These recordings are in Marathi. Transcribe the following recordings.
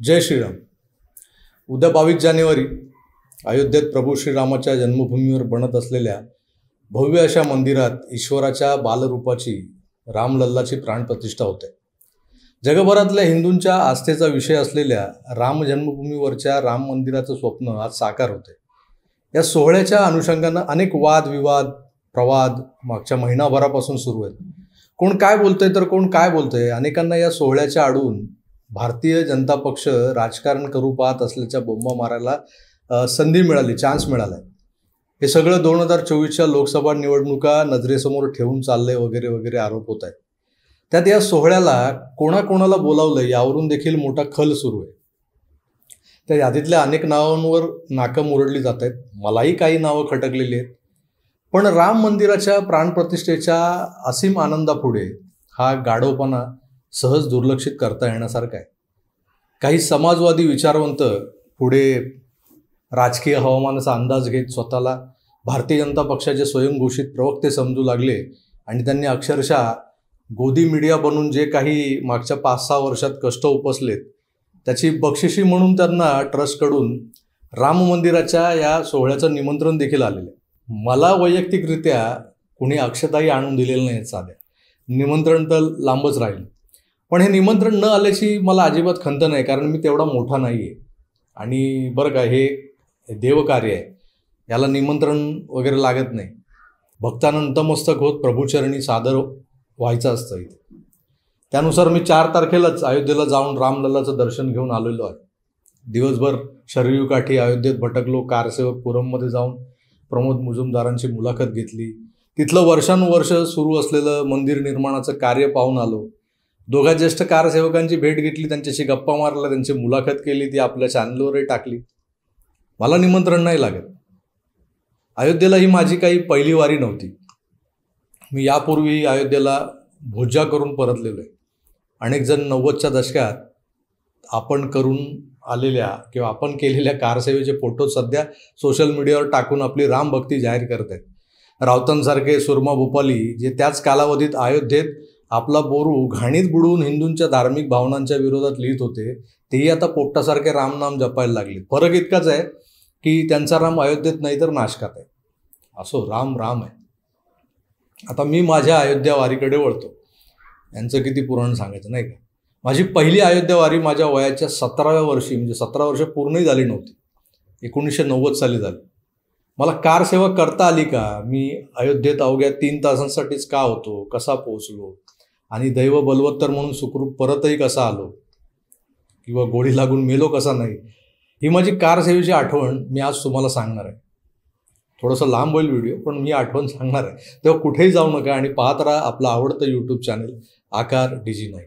जय श्रीराम. उद्या 22 जानेवारी अयोध्येत प्रभू श्रीरामाच्या जन्मभूमीवर बनत असलेल्या भव्य अशा मंदिरात ईश्वराच्या बालरूपाची रामलल्लाची प्राणप्रतिष्ठा होते. जगभरातल्या हिंदूंच्या आस्थेचा विषय असलेल्या राम जन्मभूमीवरच्या राम मंदिराचं स्वप्न आज साकार होते. या सोहळ्याच्या अनुषंगानं अनेक वादविवाद प्रवाद मागच्या महिनाभरापासून सुरू आहेत. कोण काय बोलतंय तर कोण काय बोलतंय. अनेकांना या सोहळ्याच्या आडून भारतीय जनता पक्ष राजकारण करू पाहत असल्याच्या बोंबा मारायला संधी मिळाली, चान्स मिळाला. हे सगळं 2024च्या लोकसभा निवडणुका नजरेसमोर ठेवून चाललंय वगैरे वगैरे आरोप होत आहेत. त्यात या सोहळ्याला कोणाकोणाला बोलावलं यावरून देखील मोठा खल सुरू आहे. त्या यादीतल्या अनेक नावांवर नाकं मुरडली जात आहेत. मलाही काही नावं खटकलेली आहेत. पण राम मंदिराच्या प्राणप्रतिष्ठेच्या असीम आनंदापुढे हा गाढवपणा सहज दुर्लक्षित करता येण्यासारखा आहे. काही समाजवादी विचारवंत पुढे राजकीय हवामानाचा अंदाज घेत स्वतःला भारतीय जनता पक्षाचे स्वयंघोषित प्रवक्ते समजू लागले आणि त्यांनी अक्षरशः गोदी मीडिया बनून जे काही मागच्या 5-6 वर्षात कष्ट उपसलेत त्याची बक्षिशी म्हणून त्यांना ट्रस्टकडून राम मंदिराच्या या सोहळ्याचं निमंत्रण देखील आलेलं आहे. मला वैयक्तिकरित्या कुणी अक्षताही आणून दिलेलं नाही. साध्या निमंत्रण तर लांबच राहील. पण हे निमंत्रण न आल्याची मला अजिबात खंत नाही, कारण मी तेवढा मोठा नाही आहे. आणि बरं का, हे देवकार्य आहे, याला निमंत्रण वगैरे लागत नाही. भक्तांना नतमस्तक होत प्रभूचरणी सादर व्हायचं असतं इथे. त्यानुसार मी 4 तारखेलाच अयोध्येला जाऊन रामलल्लाचं दर्शन घेऊन आलेलो आहे. दिवसभर शरयू काठी अयोध्येत भटकलो. कारसेवक पुरममध्ये जाऊन प्रमोद मुजुमदारांची मुलाखत घेतली. तिथलं वर्षानुवर्ष सुरू असलेलं मंदिर निर्माणाचं कार्य पाहून आलो. 2 ज्येष्ठ कारसेवकांची भेट घेतली, त्यांच्याशी गप्पा मारल्या, त्यांची मुलाखत केली, ती आपल्या चॅनलवरही टाकली. मला निमंत्रण नाही लागत. अयोध्येला ही माझी काही पहिली वारी नव्हती. मी यापूर्वी अयोध्येला भोज्या करून परतलेलो आहे. अनेक जण 90च्या दशकात आपण करून आलेल्या किंवा आपण केलेल्या कारसेवेचे फोटो सध्या सोशल मीडियावर टाकून आपली रामभक्ती जाहीर करत आहेत. राऊतांसारखे सुरमा भोपाली जे त्याच कालावधीत अयोध्येत आपला बोरू घाणीत बुडवून हिंदूंच्या धार्मिक भावनांच्या विरोधात लिहित होते, तेही आता पोपटासारखे रामनाम जपायला लागले. फरक इतकाच आहे की त्यांचा राम अयोध्येत नाही तर नाशकात आहे. असो, राम राम आहे. आता मी माझ्या अयोध्या वारीकडे वळतो. यांचं किती पुराण सांगायचं नाही का. माझी पहिली अयोध्या वारी माझ्या वयाच्या 17व्या वर्षी, म्हणजे 17 वर्ष पूर्णही झाली नव्हती, 1990 साली झाली. मला कारसेवा करता आली का? मी अयोध्येत अवघ्या 3 तासांसाठीच का होतो, कसा पोहोचलो आणि दैव बलवत्तर म्हणून सुखरूप परतही कसा आलो किंवा गोळी लागून मेलो कसा नाही, ही माझी कारसेवेची आठवण मी आज तुम्हाला सांगणार आहे. थोडंसं लांब होईल व्हिडिओ, पण मी आठवण सांगणार आहे. तेव्हा कुठेही जाऊ नका आणि पाहत राहा आपलं आवडतं यूट्यूब चॅनल आकार DG9.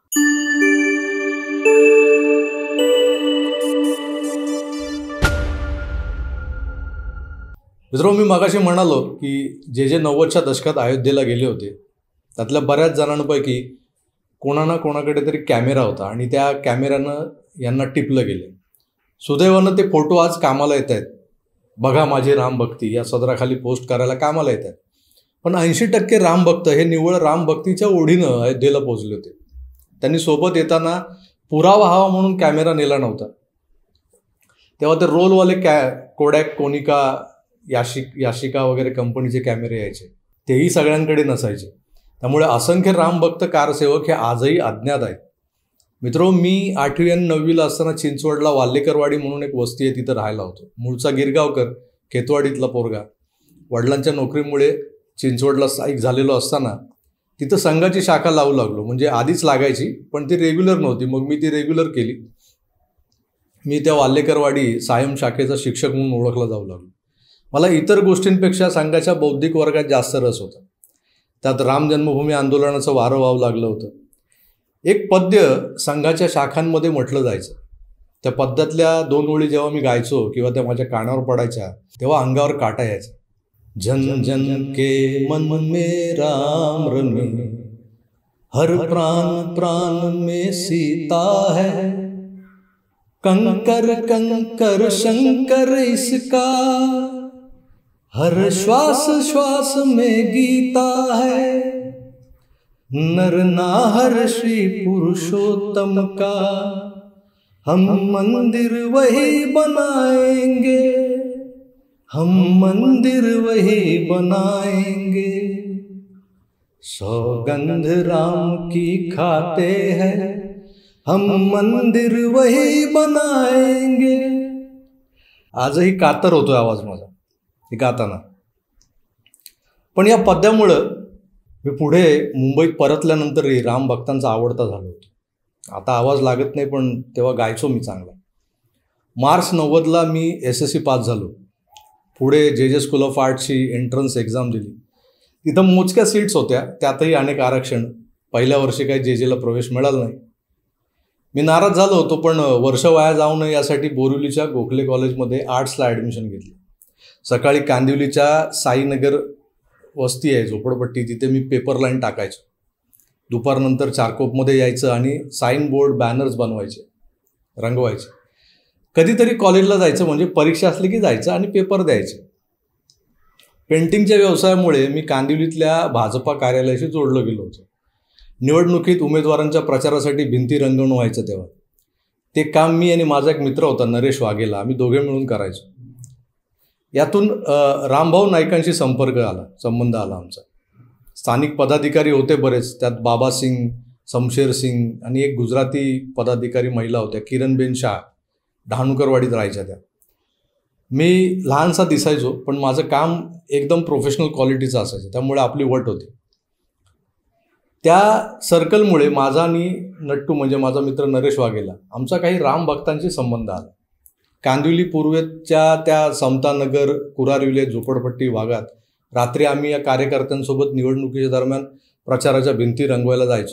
मित्रांनो, मी मगाशी म्हणालो की जे 90च्या दशकात अयोध्येला गेले होते त्यातल्या बऱ्याच जणांपैकी कोणा ना कोणाकडे तरी कॅमेरा होता आणि त्या कॅमेऱ्यानं यांना टिपलं गेलं. सुदैवानं ते फोटो आज कामाला येत आहेत. बघा माझी रामभक्ती या सदराखाली पोस्ट करायला कामाला येत आहेत. पण 80% रामभक्त हे निव्वळ रामभक्तीच्या ओढीनं अयोध्येला पोहोचले होते. त्यांनी सोबत येताना पुरावा हवा म्हणून कॅमेरा नेला नव्हता. तेव्हा ते रोलवाले कोडॅक, कोनिका, याशिका वगैरे कंपनीचे कॅमेरे यायचे, तेही सगळ्यांकडे नसायचे. त्यामुळे असंख्य रामभक्त कारसेवक हे आजही अज्ञात आहेत. मित्रो, मी 8वी आणि 9वीला असताना चिंचवडला वाल्लेकरवाडी म्हणून एक वस्ती आहे, तिथं राहायला होतो. मूळचा गिरगावकर, खेतवाडीतला पोरगा. वडिलांच्या नोकरीमुळे चिंचवडला स्थायिक झालेलो असताना तिथं संघाची शाखा लावू लागलो. म्हणजे आधीच लागायची पण ती रेग्युलर नव्हती. मग मी ती रेग्युलर केली. मी त्या वाल्लेकरवाडी सायम शाखेचा शिक्षक म्हणून ओळखला जाऊ लागलो. मला इतर गोष्टींपेक्षा संघाच्या बौद्धिक वर्गात जास्त रस होता. त्यात राम जन्मभूमी आंदोलनाचं वारं वाहू लागलं होतं. एक पद्य संघाच्या शाखांमध्ये म्हटलं जायचं. त्या पद्यातल्या 2 ओळी जेव्हा मी गायचो किंवा त्या माझ्या कानावर पडायच्या तेव्हा अंगावर काटा यायचा. जन जन के मन में राम रमे, हर प्राण प्राण में सीता है, कंकर कंकर शंकर इसका, हर श्वास श्वास में गीता है, नर नाहर श्री पुरुषोत्तम का, हम मंदिर वही बनाएंगे, हम मंदिर वही बनाएंगे, सौगंध राम की खाते हैं, हम मंदिर वही बनाएंगे. आजही कातर होतोय आवाज माझा हे गाताना. पण या पद्यामुळं मी पुढे मुंबईत परतल्यानंतरही राम भक्तांचा आवडता झालो होतो. आता आवाज लागत नाही, पण तेव्हा गायचो मी चांगला. मार्च 90ला मी SSC पास झालो. पुढे जे स्कूल ऑफ आर्टची एंट्रन्स एक्झाम दिली. तिथं मोजक्या सीट्स होत्या, त्यातही अनेक आरक्षण. पहिल्या वर्षी काही जेला प्रवेश मिळाला नाही. मी नाराज झालो होतो, पण वर्ष वाया जाऊ नये यासाठी बोरिवलीच्या गोखले कॉलेजमध्ये आर्ट्सला ॲडमिशन घेतली. सकाळी कांदिवलीच्या साईनगर वस्ती आहे झोपडपट्टी, तिथे मी पेपर लाईन टाकायचो. दुपारनंतर चारकोपमध्ये यायचं आणि साईन बोर्ड बॅनर्स बनवायचे, रंगवायचे. कधीतरी कॉलेजला जायचं, म्हणजे परीक्षा असली की जायचं आणि पेपर द्यायचे. पेंटिंगच्या व्यवसायामुळे मी कांदिवलीतल्या भाजपा कार्यालयाशी जोडलं गेलो होतो. निवडणुकीत उमेदवारांच्या प्रचारासाठी भिंती रंगवणं व्हायचं तेव्हा. ते काम मी आणि माझा एक मित्र होता नरेश वाघेला, आम्ही दोघे मिळून करायचो. यातून रामभाऊ नाईकांशी संबंध आला आमचा. स्थानिक पदाधिकारी होते बरेच, त्यात बाबा सिंग, शमशेर सिंग आणि एक गुजराती पदाधिकारी महिला होत्या, किरणबेन शाह, डहाणूकरवाडीत राहायच्या त्या. मी लहानसा दिसायचो, पण माझं काम एकदम प्रोफेशनल क्वालिटीचं असायचं, त्यामुळे आपली वट होती. त्या सर्कलमुळे माझा आणि नट्टू म्हणजे माझा मित्र नरेश वाघेला आमचा काही राम भक्तांशी संबंध आला. कांदिवली पूर्वेच्या त्या समतानगर, कुरारविले झोपडपट्टी भागात रात्री आम्ही या कार्यकर्त्यांसोबत निवडणुकीच्या दरम्यान प्रचाराच्या भिंती रंगवायला जायचो.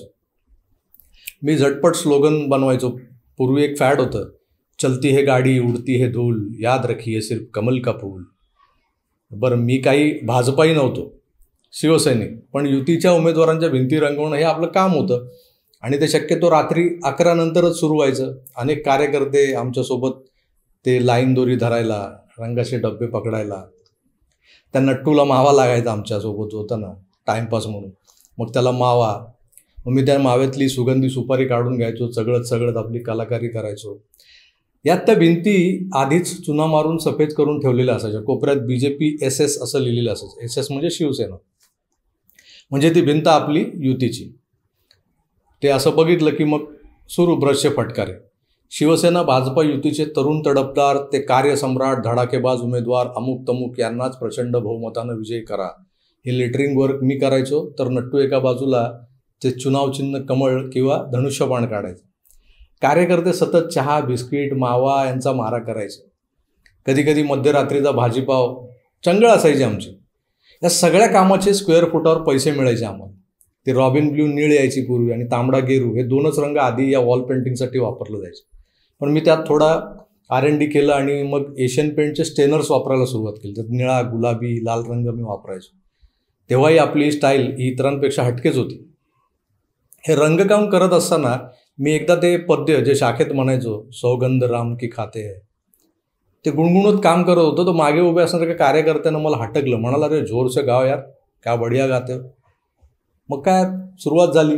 मी झटपट स्लोगन बनवायचो. पूर्वी एक फॅड होतं, चलती है गाडी उडती है धूल, याद रखिए सिर्फ कमल का फूल. बरं, मी काही भाजपाही नव्हतो, शिवसैनिक, पण युतीच्या उमेदवारांच्या भिंती रंगवणं हे आपलं काम होतं आणि ते शक्यतो रात्री 11 नंतरच सुरू व्हायचं. अनेक कार्यकर्ते आमच्यासोबत ते लाईन दोरी धरायला, रंगाचे डब्बे पकडायला. त्या नट्टूला मावा लागायचा आमच्यासोबत होता ना, टाईमपास म्हणून. मग त्याला मावा, मग मी त्या माव्यातली सुगंधी सुपारी काढून घ्यायचो, चगळत आपली कलाकारी करायचो. यात त्या भिंती आधीच चुना मारून सफेद करून ठेवलेल्या असायच्या. कोपऱ्यात BJP SS असं लिहिलेलं असायचं. SS म्हणजे शिवसेना, म्हणजे ती भिंत आपली युतीची. ते असं बघितलं की मग सुरू ब्रशचे फटकारे. शिवसेना भाजपा युतीचे तरुण तडफदार, ते कार्यसम्राट, धडाकेबाज उमेदवार अमुक तमुक यांनाच प्रचंड बहुमतानं विजयी करा, हे लेटरिंग वर्क मी करायचो. तर नट्टू एका बाजूला ते चुनाव चिन्ह कमळ किंवा धनुष्यबाण काढायचं. कार्यकर्ते सतत चहा, बिस्किट, मावा यांचा मारा करायचे. कधीकधी मध्यरात्रीचा भाजीपाव, चंगळ असायची आमची. या सगळ्या कामाचे स्क्वेअर फुटावर पैसे मिळायचे आम्हाला. ते रॉबिन ब्ल्यू निळ यायची पूर्वी आणि तांबडा गेरू हे 2च रंग आधी या वॉल पेंटिंगसाठी वापरलं जायचं. पण मी त्यात थोडा R&D केलं आणि मग एशियन पेंटचे स्टेनर्स वापरायला सुरुवात केली. त्यात निळा, गुलाबी, लाल रंग मी वापरायचो. तेव्हाही आपली स्टाईल ही इतरांपेक्षा हटकेच होती. हे रंगकाम करत असताना मी एकदा ते पद्य जे शाखेत म्हणायचो, सौगंध राम की खाते है, ते गुणगुणत काम करत होतो. तो मागे उभे असणाऱ्या कार्यकर्त्यानं मला हटकलं, म्हणाला, रे जोर से गाव यार, क्या बढिया गाते हो. मग काय सुरुवात झाली.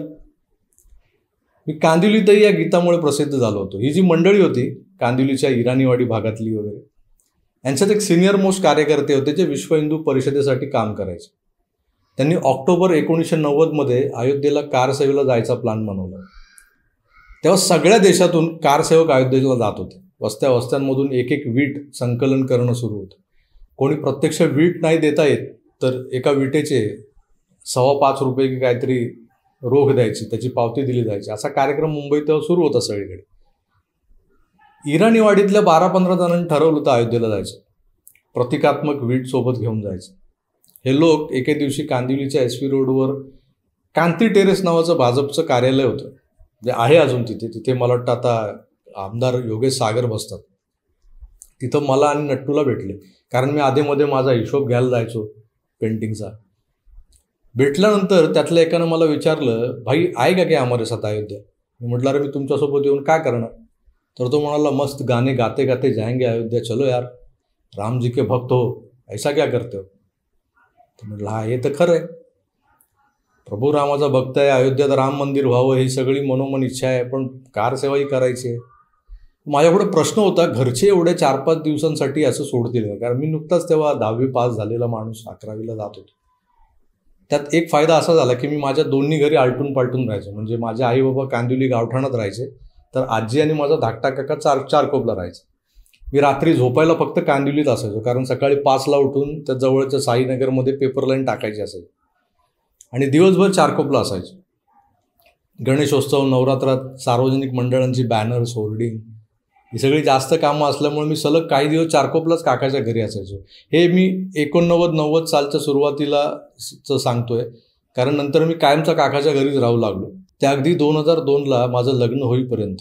मी कांदिवलीतही या गीतामुळे प्रसिद्ध झालो होतो. ही जी मंडळी होती कांदिवलीच्या इराणीवाडी भागातली वगैरे, यांच्यात एक सिनियर मोस्ट कार्यकर्ते होते जे विश्व हिंदू परिषदेसाठी काम करायचे. त्यांनी ऑक्टोबर 1990मध्ये अयोध्येला कारसेवेला जायचा प्लॅन बनवला. तेव्हा सगळ्या देशातून कारसेवक अयोध्येला जात होते. वस्त्यांमधून एक वीट संकलन करणं सुरू होतं. कोणी प्रत्यक्ष वीट नाही देता येत तर एका विटेचे ₹5.25 की काहीतरी रोख द्यायची, त्याची पावती दिली जायची. असा कार्यक्रम मुंबईत तेव्हा सुरू होता सगळीकडे. इराणीवाडीतल्या 12-15 जणांनी ठरवलं होतं अयोध्येला जायचं. प्रतिकात्मक वीट सोबत घेऊन जायचं. हे लोक एके दिवशी कांदिवलीच्या SV रोडवर कांती टेरेस नावाचं भाजपचं कार्यालय होतं, जे आहे अजून तिथे मला वाटतं आता आमदार योगेश सागर बसतात. तिथं मला आणि नट्टूला भेटले, कारण मी आधेमध्ये माझा हिशोब घ्यायला जायचो पेंटिंगचा. भेटल्यानंतर त्यातल्या एकानं मला विचारलं, भाई आहे का काय हमारे साथ अयोध्या. मी म्हटलं, अरे मी तुमच्यासोबत येऊन काय करणार. तर तो म्हणाला, मस्त गाणे गाते गाते जाएंगे अयोध्या, चलो यार, राम जी के भक्त हो, ऐसा क्या करते हो. तर म्हटलं, हा हे तर खरं आहे, प्रभू रामाचा भक्त आहे, अयोध्यात राम मंदिर व्हावं ही सगळी मनोमन इच्छा आहे, पण कार सेवाही करायची आहे. माझ्यापुढे प्रश्न होता, घरचे एवढे 4-5 दिवसांसाठी असं सोडतील का? कारण मी नुकताच तेव्हा 10वी पास झालेला माणूस 11वीला जात होतो. त्यात एक फायदा असा झाला की मी माझ्या दोन्ही घरी आलटून पालटून राहायचो. म्हणजे माझे आई बाबा कांदिवली गावठाणात राहायचे, तर आजी आणि माझा धाकटा काका चारकोपला राहायचा. मी रात्री झोपायला फक्त कांदिवलीत असायचो, कारण सकाळी 5ला उठून त्या जवळच्या साईनगरमध्ये पेपर लाईन टाकायची असायची आणि दिवसभर चारकोपला असायचो. गणेशोत्सव, नवरात्रात सार्वजनिक मंडळांची बॅनर्स, होर्डिंग ही सगळी जास्त कामं असल्यामुळे मी सलग काही दिवस चारकोपलाच काकाच्या घरी असायचो. हे मी 89-90 सालच्या सुरुवातीला सांगतोय, कारण नंतर मी कायमचा काकाच्या घरीच राहू लागलो. त्या अगदी 2002ला माझं लग्न होईपर्यंत.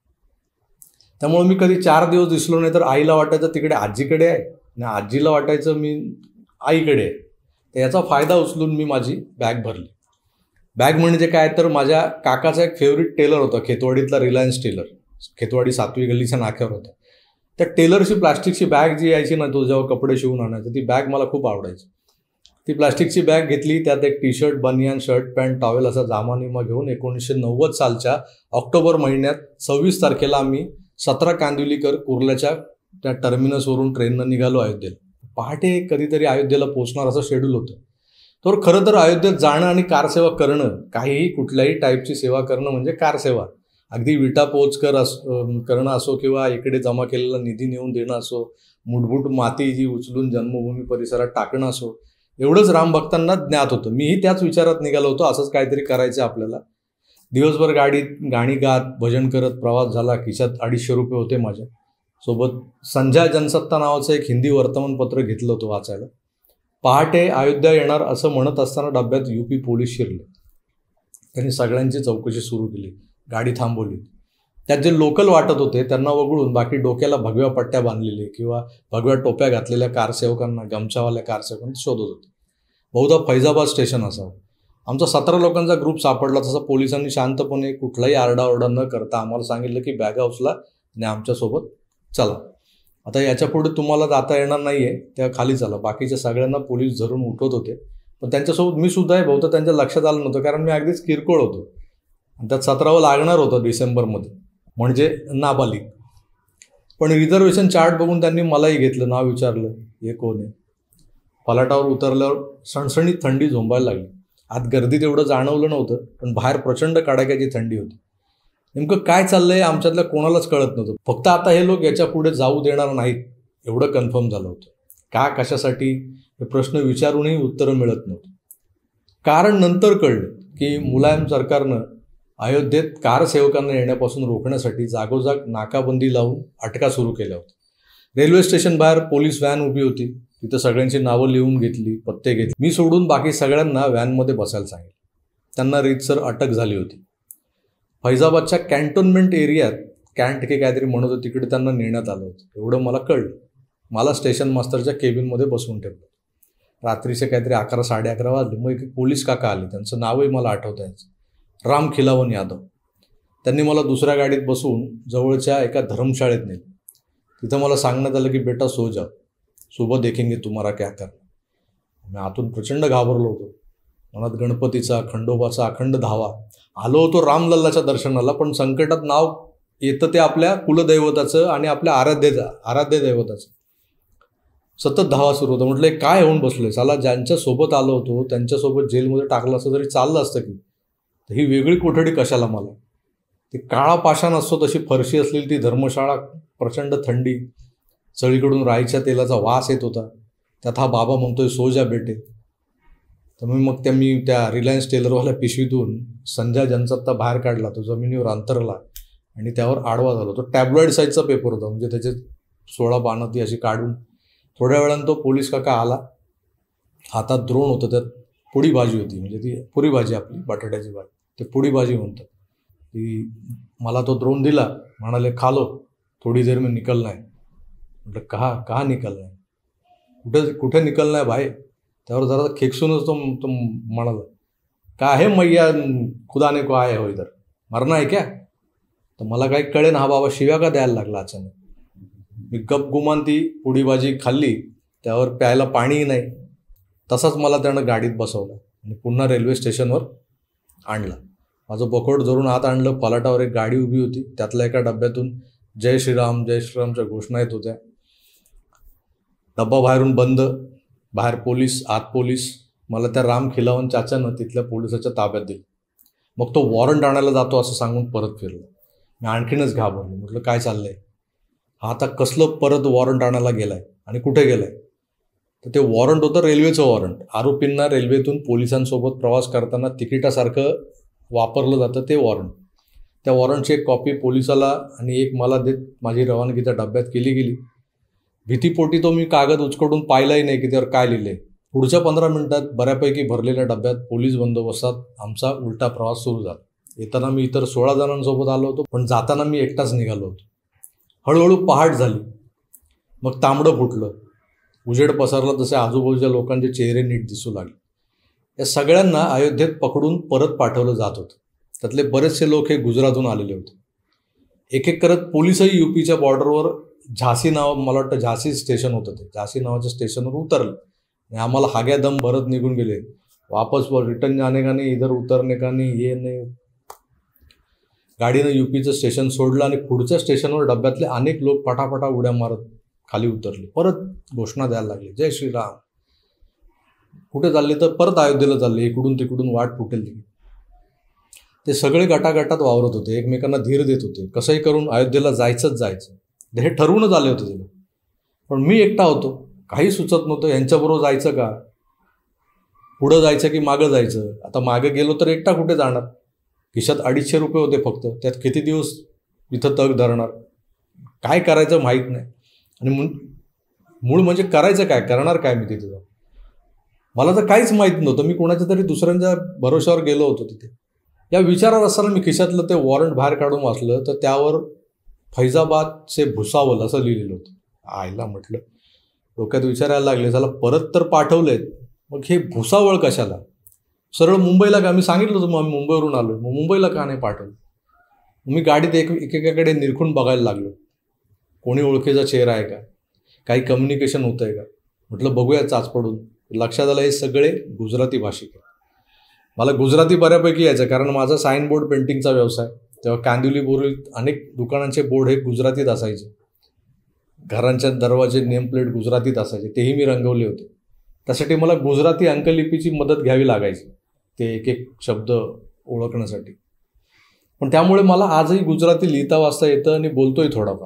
त्यामुळे मी कधी 4 दिवस दिसलो नाही तर आईला वाटायचं तिकडे आजीकडे आहे आणि आजीला वाटायचं मी आईकडे आहे. तर याचा फायदा उचलून मी माझी बॅग भरली. बॅग म्हणजे काय, तर माझ्या काकाचा एक फेवरेट टेलर होता खेतवाडीतला, रिलायन्स टेलर. खेतवाडी 7वी गल्लीच्या नाक्यावर होता. त्या टेलरची प्लास्टिकची बॅग जी यायची ना, तो जेव्हा कपडे शिवून आणायचं, ती बॅग मला खूप आवडायची. ती प्लास्टिकची बॅग घेतली, त्यात एक टी-शर्ट, बनियान, शर्ट, पॅन्ट, टॉवेल असा जामानिमा घेऊन 1990 सालच्या ऑक्टोबर महिन्यात 26 तारखेला आम्ही 17 कांदिवलीकर कुर्ल्याच्या त्या टर्मिनसवरून ट्रेननं निघालो अयोध्येला. पहाटे कधीतरी अयोध्येला पोहोचणार असं शेड्यूल होतं. तर खरं तर अयोध्येत जाणं आणि कारसेवा करणं, काहीही कुठल्याही टाईपची सेवा करणं म्हणजे कारसेवा. अगदी विटा पोच करणं असो किंवा इकडे जमा केलेला निधी नेऊन देणं असो, मुठभूट माती जी उचलून जन्मभूमी परिसरात टाकणं असो, एवढंच रामभक्तांना ज्ञात होतं. मीही त्याच विचारात निघालो होतो, असंच काहीतरी करायचं आपल्याला. दिवसभर गाडीत गाणी गात भजन करत प्रवास झाला. खिशात 250 रुपये होते माझ्या सोबत. संध्या जनसत्ता नावाचं एक हिंदी वर्तमानपत्र घेतलं होतं वाचायला. पहाटे अयोध्या येणार असं म्हणत असताना डब्यात UP पोलीस शिरले. त्यांनी सगळ्यांची चौकशी सुरू केली, गाडी थांबवली. त्यात जे लोकल वाटत होते त्यांना वगळून बाकी डोक्याला भगव्या पट्ट्या बांधलेले किंवा भगव्या टोप्या घातलेल्या कारसेवकांना, गमछावाल्या कारसेवकांना शोधत होते. बहुधा फैजाबाद स्टेशन असावं. आमचा 17 लोकांचा ग्रुप सापडला. तसं पोलिसांनी शांतपणे कुठलाही आरडाओरडा न करता आम्हाला सांगितलं की बॅगा उचला आणि आमच्यासोबत चला. आता याच्या पुढे तुम्हाला जाता येणार नाही आहे, त्या खाली चला. बाकीच्या सगळ्यांना पोलीस धरून उठवत होते, पण त्यांच्यासोबत मी सुद्धा आहे. बहुधा त्यांच्या लक्षात आलं नव्हतं, कारण मी अगदीच किरकोळ होतो आणि त्यात 17वं लागणार होतं डिसेंबरमध्ये, म्हणजे नाबालिग. पण रिझर्वेशन चार्ट बघून त्यांनी मलाही घेतलं, नाव विचारलं, हे कोण आहे. फलाटावर उतरल्यावर सणसणीत थंडी झोंबायला लागली. आत गर्दीत एवढं जाणवलं नव्हतं, पण बाहेर प्रचंड कडाक्याची थंडी होती. नेमकं काय चाललंय आमच्यातल्या कोणालाच कळत नव्हतं. फक्त आता हे लोक याच्या पुढे जाऊ देणार नाहीत एवढं कन्फर्म झालं होतं. का, कशासाठी हे प्रश्न विचारूनही उत्तरं मिळत नव्हतं. कारण नंतर कळलं की मुलायम सरकारनं अयोध्येत कारसेवकांना येण्यापासून रोखण्यासाठी जागोजाग नाकाबंदी लावून अटका सुरू केल्या होत्या. रेल्वे स्टेशन बाहेर पोलीस व्हॅन उभी होती. तिथं सगळ्यांची नावं लिहून घेतली, पत्ते घेतले. मी सोडून बाकी सगळ्यांना व्हॅनमध्ये बसायला सांगितलं. त्यांना रीतसर अटक झाली होती. फैजाबादच्या कॅन्टोन्मेंट एरियात कॅन्ट की काहीतरी म्हणत होतं, तिकडे त्यांना नेण्यात आलं होतं. एवढं मला कळलं. मला स्टेशन मास्टरच्या केबिनमध्ये बसवून ठेवलं. रात्रीचे काहीतरी 11-11:30 वाजले. मग एक पोलीस काका आले, त्यांचं नावही मला आठवत आहे, राम खिलावन यादव. त्यांनी मला दुसऱ्या गाडीत बसवून जवळच्या एका धर्मशाळेत नेलं. तिथं मला सांगण्यात आलं की बेटा सो जाओ, सुबह देखेंगे तुम्हारा क्या करना. मी आतून प्रचंड घाबरलो होतो. मनात गणपतीचा, खंडोबाचा अखंड धावा. आलो होतो रामलल्लाच्या दर्शनाला, पण संकटात नाव येतं ते आपल्या कुलदैवताचं आणि आपल्या आराध्य दैवताचं. सतत धावा सुरू होता. म्हटलं काय होऊन बसलोय, साला ज्यांच्यासोबत आलो होतो त्यांच्यासोबत जेलमध्ये टाकलं असतं तरी चाललं असतं की, ही वेगळी कोठडी कशाला मला. ती काळा पाषाण असतो तशी फरशी असलेली ती धर्मशाळा, प्रचंड थंडी, चळीकडून राईच्या तेलाचा वास येत होता. त्यात हा बाबा म्हणतोय सो जा बेटे. तर मग मी त्या रिलायन्स टेलरवाल्या पिशवीतून संध्या जनसत्ता बाहेर काढला. तो जमिनीवर अंतरला आणि त्यावर आडवा झाला. तो टॅब्लॉइड साईजचा पेपर होता, म्हणजे त्याचे 16 पानं ती अशी काढून. थोड्या वेळानं तो पोलीस काका आला. हातात द्रोण होतं, त्यात पुडी भाजी होती, म्हणजे ती पुरी भाजी आपली बटाट्याची भाजी, ते पुडी भाजी म्हणतात ती. मला तो द्रोण दिला, म्हणाले खा लो, थोडी देर में निकलना है. म्हटलं कहा निकलना है, कुठे निकलना है भाई. त्यावर जरा खेकसूनच तो म्हणाला, का है मैया खुदाने को आए हो इधर, मरना है क्या. तर मला काही कळेन, हा बाबा शिव्या का द्यायला लागला अचानक. मी गपगुमान ती पुडी भाजी खाल्ली, त्यावर प्यायला पाणीही नाही. तसाच मला त्यानं गाडीत बसवलं आणि पुन्हा रेल्वे स्टेशनवर आणलं. माझं बकोट धरून आत आणलं. फलाटावर एक गाडी उभी होती, त्यातल्या एका डब्यातून जय श्रीरामच्या घोषणा येत होत्या. डब्बा बाहेरून बंद, बाहेर पोलीस, आत पोलीस. मला त्या राम खिलावन चाचानं तिथल्या पोलिसाच्या ताब्यात दिलं. मग तो वॉरंट आणायला जातो असं सांगून परत फिरलो. मी आणखीनच घाबरलो. म्हटलं काय चाललंय, हा आता कसलं परत वॉरंट आणायला गेलाय आणि कुठे गेलाय. तर ते वॉरंट होतं रेल्वेचं वॉरंट. आरोपींना रेल्वेतून पोलिसांसोबत प्रवास करताना तिकिटासारखं वापरलं जातं ते वॉरंट. त्या वॉरंटची एक कॉपी पोलिसाला आणि एक मला देत माझी रवानगी त्या डब्यात केली गेली. भीतीपोटी तो मी कागद उचकडून पाहिलाही नाही की त्यावर काय लिहिलंय. पुढच्या 15 मिनिटात बऱ्यापैकी भरलेल्या डब्यात पोलीस बंदोबस्तात आमचा उलटा प्रवास सुरू झाला. येताना मी इतर 16 जणांसोबत आलो होतो, पण जाताना मी एकटाच निघालो होतो. हळूहळू पहाट झाली, मग तांबडं फुटलं. उजेड पसरला तसे आजूबाजूच्या लोकांचे चेहरे नीट दिसू लागले. या सगळ्यांना अयोध्येत पकडून परत पाठवलं जात होतं. त्यातले बरेचसे लोक हे गुजरातहून आलेले होते. एक एक करत पोलीसही यूपीच्या बॉर्डरवर झाशी नाव, मला वाटतं झाशी स्टेशन होतं, ते झाशी नावाच्या स्टेशनवर उतरले आणि आम्हाला हाग्या दम भरत निघून गेले. वापस रिटर्न जाने का नाही, इधर उतरने का नाही, ये नाही. गाडीनं यूपीचं स्टेशन सोडलं आणि पुढच्या स्टेशनवर डब्यातले अनेक लोक पटापटा उड्या मारत खाली उतरले. परत घोषणा द्यायला लागले, जय श्रीराम. कुठे चालले तर परत अयोध्येला चालले. इकडून तिकडून वाट फुटेल ती. ते सगळे गटागटात वावरत होते, एकमेकांना धीर देत होते. कसंही करून अयोध्येला जायचंच जायचं, हे ठरवूनच आले होते ते. पण मी एकटा होतो, काही सुचत नव्हतं. यांच्याबरोबर जायचं का, पुढं जायचं की मागं जायचं. आता मागं गेलो तर एकटा कुठे जाणार. खिशात 250 रुपये होते फक्त. त्यात किती दिवस इथं तग धरणार, काय करायचं माहीत नाही. आणि मूळ म्हणजे करायचं काय, करणार काय मी तिथे जाऊन. मला तर काहीच माहीत नव्हतं. मी कोणाच्या तरी दुसऱ्यांच्या भरोश्यावर गेलो होतो तिथे. या विचारात असताना मी खिशातलं ते वॉरंट बाहेर काढून वाचलं तर त्यावर फैजाबादचे भुसावल असं लिहिलेलं होतं. आईला म्हटलं, डोक्यात विचारायला लागले, झाला परत तर पाठवलेत, मग हे भुसावळ कशाला. सरळ मुंबईला का, मी सांगितलं होतं मग मुंबईवरून आलो, मग मुंबईला का नाही पाठवलं. मी गाडीत एकेकाकडे निरखून बघायला लागलो, कोणी ओळखीचा चेहरा आहे का, काही कम्युनिकेशन होतं आहे का. म्हटलं बघूया चाच पडून. लक्षात आलं हे सगळे गुजराती भाषिक आहे. मला गुजराती बऱ्यापैकी यायचं, कारण माझा साईन बोर्ड पेंटिंगचा व्यवसाय. तेव्हा कांदिवली बोरीत अनेक दुकानांचे बोर्ड हे गुजरातीत असायचे. घरांच्या दरवाजे नेमप्लेट गुजरातीत असायचे, तेही मी रंगवले होते. त्यासाठी मला गुजराती अंकलिपीची मदत घ्यावी लागायची, ते एक एक शब्द ओळखण्यासाठी. पण त्यामुळे मला आजही गुजराती लिहिता वाचता येतं आणि बोलतोय थोडाफार.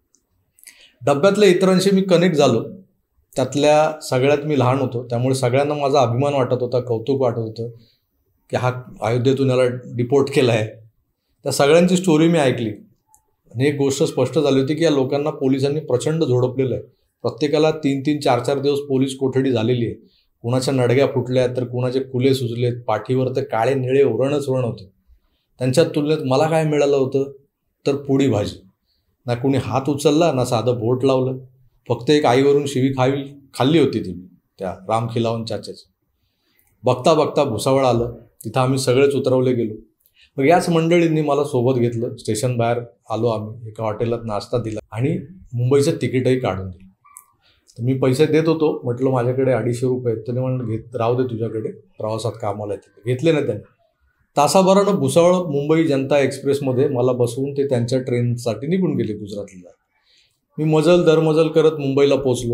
डब्यातल्या इतरांशी मी कनेक्ट झालो. त्यातल्या सगळ्यात मी लहान होतो, त्यामुळे सगळ्यांना माझा अभिमान वाटत होता, कौतुक वाटत होतं की हा अयोध्येतून याला डिपोर्ट केला आहे. त्या सगळ्यांची स्टोरी मी ऐकली आणि एक गोष्ट स्पष्ट झाली होती की या लोकांना पोलिसांनी प्रचंड झोडपलेलं आहे. प्रत्येकाला 3-3, 4-4 दिवस पोलीस कोठडी झालेली आहे. कुणाच्या नडग्या फुटल्या तर कुणाचे कुले सुजलेत, पाठीवर ते काळे निळे ओरणच ओरण होते. त्यांच्या तुलनेत मला काय मिळालं होतं तर पोळी भाजी. ना कुणी हात उचलला, ना साधं बोट लावलं. फक्त एक आईवरून शिवी खाल्ली होती ती त्या राम खिलावन चाच्याची. बघता बघता भुसावळ आलं. तिथं आम्ही सगळेच उतरवले गेलो. मग याच मंडळींनी मला सोबत घेतलं. स्टेशन बाहेर आलो आम्ही, एका हॉटेलात नाश्ता दिला आणि मुंबईचं तिकीटही काढून दिलं. तर मी पैसे देत होतो, म्हटलं माझ्याकडे 250 रुपये आहेत. त्याने म्हणलं राहू दे तुझ्याकडे, प्रवासात कामाला येते. घेतले ना त्यांनी. तासाभरानं भुसावळ मुंबई जनता एक्सप्रेसमध्ये मला बसवून ते त्यांच्या ट्रेनसाठी निघून गेले गुजरातला. मी मजल दरमजल करत मुंबईला पोचलो.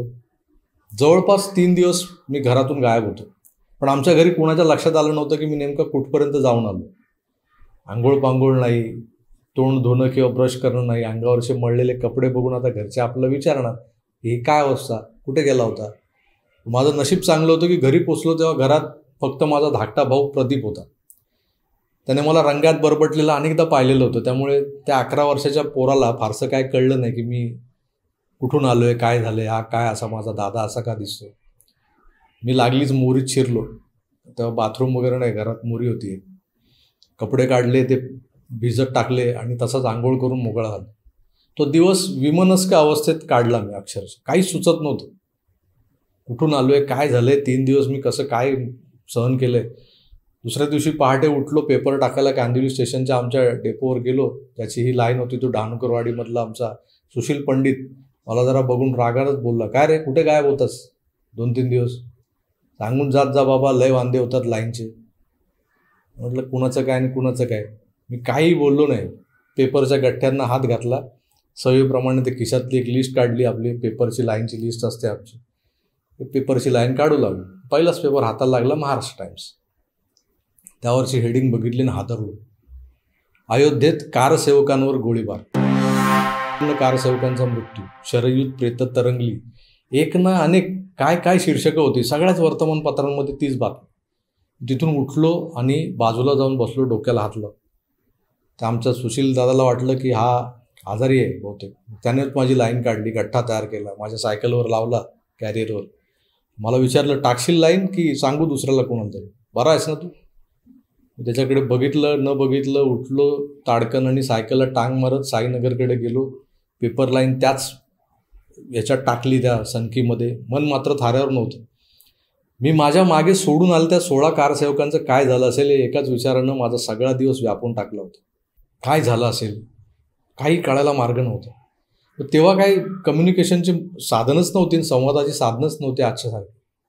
जवळपास 3 दिवस मी घरातून गायब होतो. पण आमच्या घरी कोणाच्या लक्षात आलं नव्हतं की मी नेमकं कुठपर्यंत जाऊन आलो. आंघोळ पांघोळ नाही, तोंड धुणं किंवा ब्रश करणं नाही. अंगावरचे मळलेले कपडे बघून आता घरचे आपलं विचारणार, ही काय अवस्था, कुठे गेला होता. माझं नशीब चांगलं होतं की घरी पोचलो तेव्हा घरात फक्त माझा धाकटा भाऊ प्रदीप होता. त्याने मला रंगात बरबटलेलं अनेकदा पाहिलेलं होतं. त्यामुळे त्या 11 वर्षाच्या पोराला फारसं काय कळलं नाही की मी कुठून आलो आहे, काय झालं आहे, हा काय असा माझा दादा असा का दिसतो. मी लागलीच मोरीत शिरलो. तेव्हा बाथरूम वगैरे नाही, घरात मोरी होती. कपडे काढले, ते भिजत टाकले आणि तसाच आंघोळ करून मोकळा झाला. तो दिवस विमनस्क अवस्थेत काढला मी अक्षरशः. काहीच सुचत नव्हतं. कुठून आलो आहे, काय झालं आहे, 3 दिवस मी कसं काय सहन केलं आहे. दुसऱ्या दिवशी पहाटे उठलो, पेपर टाकायला कांदिवली स्टेशनच्या आमच्या डेपोवर गेलो. त्याची ही लाईन होती, तो डहाणूकरवाडीमधला आमचा सुशील पंडित मला जरा बघून रागानच बोलला, काय रे कुठे गायब होतास 2-3 दिवस, सांगून जात जा बाबा, लय वांदे होतात लाईनचे. म्हटलं कुणाचं काय आणि कुणाचं काय. मी काही बोललो नाही. पेपरच्या गठ्ठ्यांना हात घातला सवयीप्रमाणे ते खिशातली एक लिस्ट काढली, आपली पेपरची लाईनची लिस्ट असते आमची, पेपरची लाईन काढू लागलो. पहिलाच पेपर हाताला लागला महाराष्ट्र टाइम्स. त्यावरची हेडिंग बघितली आणि हादरलो. अयोध्येत कारसेवकांवर गोळीबार, कारसेवकांचा मृत्यू, शरयूत प्रेत तरंगली, एक ना अनेक काय काय शीर्षकं होती. सगळ्याच वर्तमानपत्रांमध्ये तीच बातमी. तिथून उठलो आणि बाजूला जाऊन बसलो, डोक्याला हात लावून. तर आमच्या सुशील दादाला वाटलं की हा आजारी आहे बहुतेक. त्यानेच माझी लाईन काढली, गठ्ठा तयार केला, माझ्या सायकलवर लावला, कॅरियरवर. मला विचारलं, टाकशील लाईन की सांगू दुसऱ्याला कोणाला तरी, बरा आहेस ना तू? त्याच्याकडे बघितलं न बघितलं, उठलो ताडकन आणि सायकलला टांग मारत साईनगरकडे गेलो. पेपर लाईन त्याच याच्यात टाकली, त्या सनकीमध्ये. मन मात्र थाऱ्यावर नव्हतं. मी माझ्या मागे सोडून आलं त्या 16 कारसेवकांचं काय झालं असेल हे एकाच विचारानं माझा सगळा दिवस व्यापून टाकला होता. काय झालं असेल काही कळायला मार्ग नव्हता. तेव्हा काही कम्युनिकेशनची साधनच नव्हती, संवादाची साधनच नव्हती आजच्यासारखी.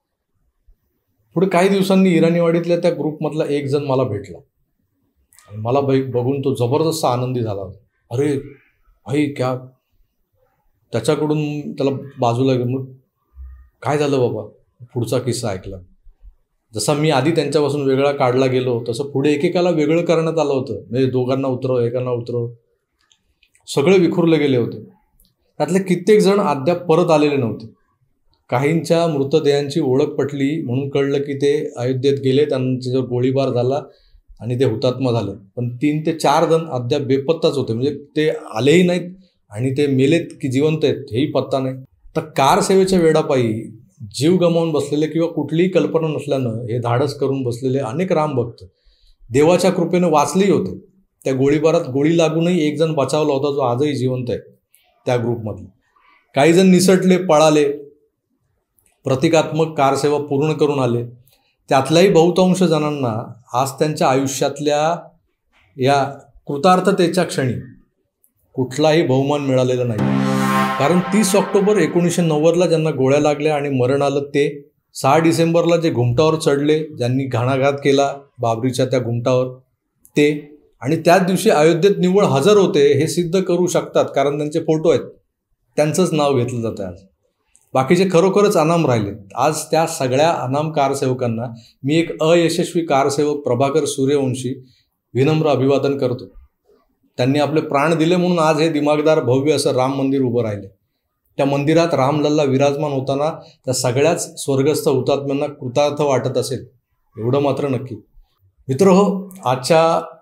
पुढे काही दिवसांनी इराणीवाडीतल्या त्या ग्रुपमधला एक जण मला भेटला आणि मला बघून तो जबरदस्त आनंदी झाला होता. अरे भाई क्या. त्याच्याकडून त्याला बाजूला मग काय झालं बाबा, पुढचा किस्सा ऐकला. जसा मी आधी त्यांच्यापासून वेगळा काढला गेलो तसं पुढे एकेकाला वेगळं करण्यात आलं होतं. म्हणजे दोघांना उतरव, एकांना उतरव, सगळे विखुरले गेले होते. त्यातले कित्येक जण अद्याप परत आलेले नव्हते. काहींच्या मृतदेहांची ओळख पटली म्हणून कळलं की ते अयोध्येत गेले, त्यांच्यावर गोळीबार झाला आणि ते हुतात्मा झाले. पण 3 ते 4 जण अद्याप बेपत्ताच होते. म्हणजे ते आलेही नाहीत आणि ते मेलेत की जिवंत आहेत हेही पत्ता नाही. तर कारसेवेच्या वेडापायी जीव गमावून बसलेले किंवा कुठलीही कल्पना नसल्यानं हे धाडस करून बसलेले अनेक रामभक्त देवाच्या कृपेनं वाचलेही होते. त्या गोळीबारात गोळी लागूनही एक जण बचावला होता, जो आजही जिवंत आहे त्या ग्रुपमधले. काही जण निसटले, पळाले, प्रतिकात्मक कारसेवा पूर्ण करून आले. त्यातल्याही बहुतांश जणांना आज त्यांच्या आयुष्यातल्या या कृतार्थतेच्या क्षणी कुठलाही बहुमान मिळालेला नाही. कारण 30 ऑक्टोबर 1990ला ज्यांना गोळ्या लागल्या आणि मरण आलं ते, 6 डिसेंबरला जे घुमटावर चढले, ज्यांनी घणाघात केला बाबरीच्या त्या घुमटावर ते, आणि त्याच दिवशी अयोध्येत निव्वळ हजर होते हे सिद्ध करू शकतात कारण त्यांचे फोटो आहेत, त्यांचंच नाव घेतलं जातं आज. बाकीचे खरोखरच अनाम राहिलेत. आज त्या सगळ्या अनाम कारसेवकांना मी एक अयशस्वी कारसेवक प्रभाकर सूर्यवंशी विनम्र अभिवादन करतो. त्यांनी आपले प्राण दिले म्हणून आज हे दिमागदार भव्य असं राम मंदिर उभं राहिले. त्या मंदिरात रामलल्ला विराजमान होताना त्या सगळ्याच स्वर्गस्थ हुतात्म्यांना कृतार्थ वाटत असेल एवढं मात्र नक्की. मित्रहो, आजच्या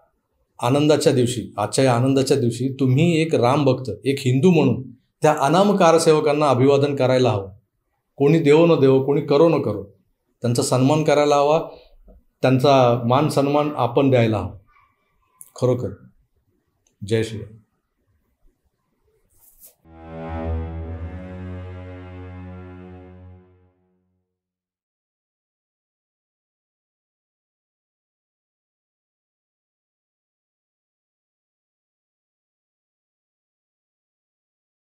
या आनंदाच्या दिवशी तुम्ही एक रामभक्त, एक हिंदू म्हणून त्या अनाम कारसेवकांना अभिवादन करायला हवं. कोणी देवो न देवो, कोणी करो न करो, त्यांचा सन्मान करायला हवा, त्यांचा मान सन्मान आपण द्यायला हवा. खरोखर जय श्री राम.